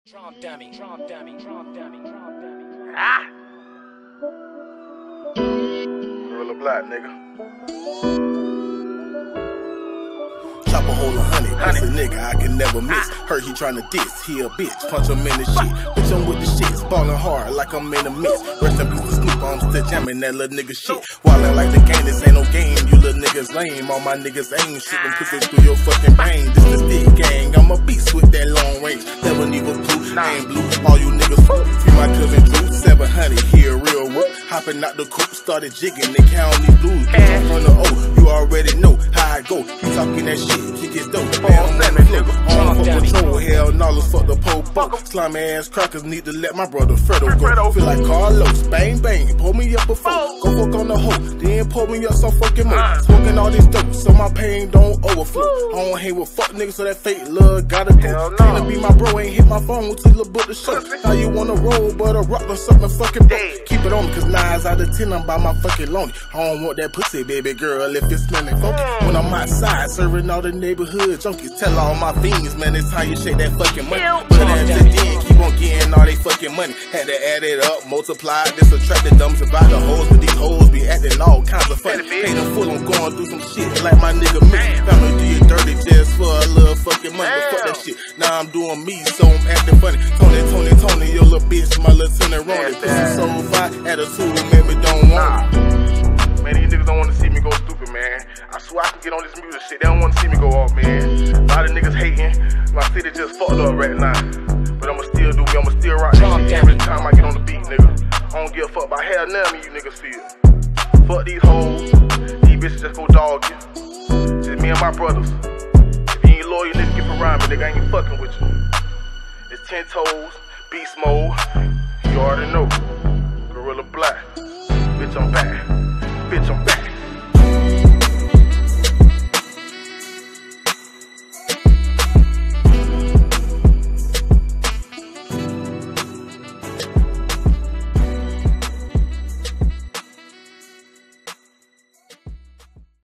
Drum dummy. Gorilla Black, nigga. Chop a hole in 100, that's a nigga I can never miss. Heard he tryna diss, he a bitch, punch him in the shit. Bitch, I'm with the shits, ballin' hard like I'm in a mix. Rest in peace to Snoop, I'm still jamming that little nigga shit. Wildin' like the game, this ain't no game, you little niggas lame. All my niggas aim, shit them pussies through your fucking brain. This the stick gang, I'm a beast with that long range. Never need a blue, I ain't blue, all you niggas fool. Free my cousin Drew, 700, he a real whoop. Hopping out the coupe, started jigging, they count these blues. Bitch, I'm from the O, you already know how I go. He talking that shit, kick his dope. Man, I'm on the floor, on for patrol, hell no, fuck the popo. Slimy ass crackers need to let my brother Fredo go. Feel like Carlos, bang bang, pull me up before. Go fuck on the hoe, then pull me up some fucking more. Smoking all this dope, so my pain don't overflow. I don't hang with fuck niggas, so that fake love gotta go. Tryna be my bro, ain't hit my phone till the book the show. Now you wanna roll, but a rock or something fucking bro. Keep it on me, cause 9 out of 10 I'm by my fucking lonely. I don't want that pussy, baby girl, if it's smelling funky. When I'm outside, serving all the neighborhood junkies. Tell all my fiends, man, it's how you shake that fucking money. But after then, keep on getting all they fucking money. Had to add it up, multiply, this attract the dumbs about the hoes. But these hoes be acting all kinds of funny. Pay them full, I'm going through some shit like my nigga me. Family do you dirty just for a little fucking money. But fuck that shit, now I'm doing me, so I'm acting funny. Tony, your little bitch, my little tenderoni. Pussy so fine, attitude, make me don't want it. Man, these niggas don't wanna see me go stupid, man. I swear I can get on this music shit, they don't wanna see me go off, man. A lot of niggas hating, my city just fucked up right now. But I'ma still do me, I'ma still rock this shit every time I get on the beat, nigga. I don't give a fuck about hell none of you niggas feel. Fuck these hoes, these bitches just go dog you. Just me and my brothers. If you ain't loyal, nigga, get around me, nigga, I ain't fucking with you. It's 10 toes, beast mode, you already know. Gorilla Black, bitch I'm back, bitch I'm back.